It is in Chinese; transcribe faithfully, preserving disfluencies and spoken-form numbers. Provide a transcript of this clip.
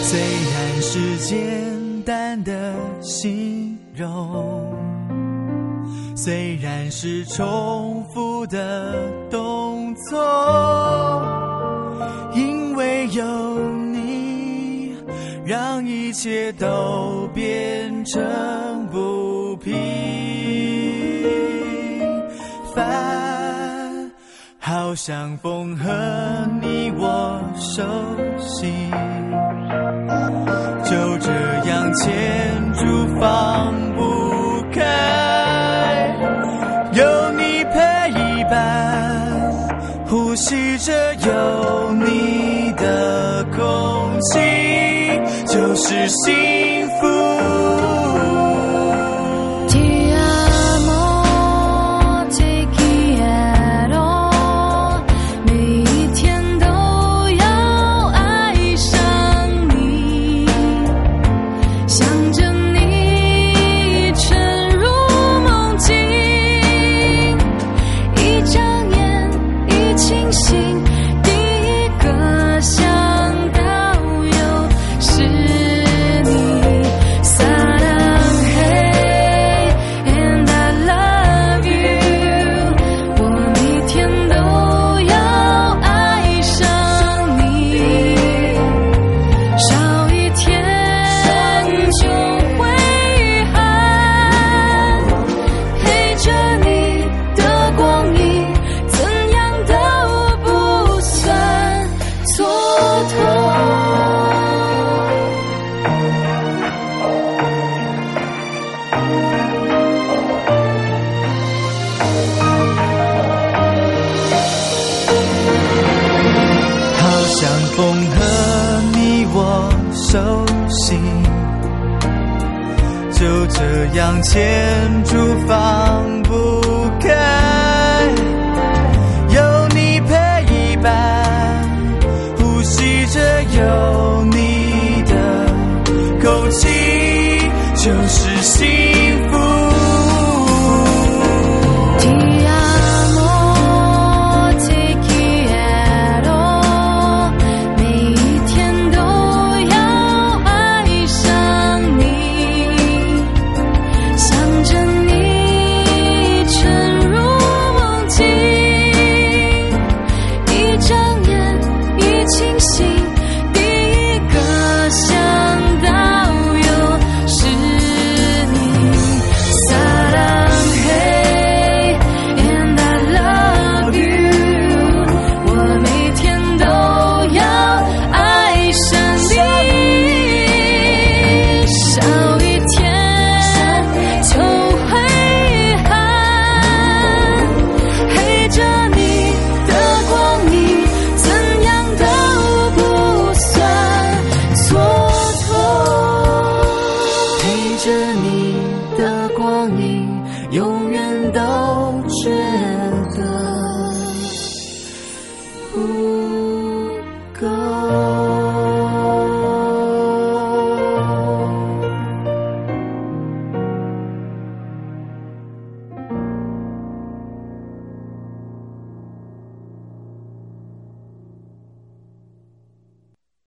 虽然是简单的形容，虽然是重复的动作，因为有你，让一切都变成不平凡，好像风和你我手心，就这样牵住放不开，有你陪伴，呼吸着有你的空气，就是幸福。风和你我手心，就这样牵住放不开，有你陪伴，呼吸着有你的空气，就是幸福。